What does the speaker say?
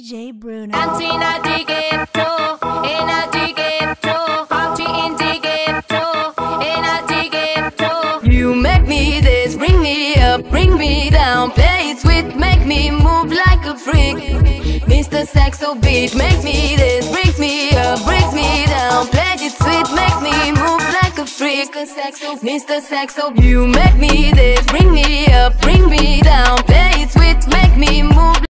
DJ Bruno. Party in the ghetto, in the ghetto, party in the ghetto, in the ghetto. You make me this, bring me up, bring me down, play it sweet, make me move like a freak. Mr. Saxobeat makes me this, brings me up, brings me down, play it sweet, makes me move like a freak. Mr. Saxo, you make me this, bring me up, bring me down, play it sweet, make me move.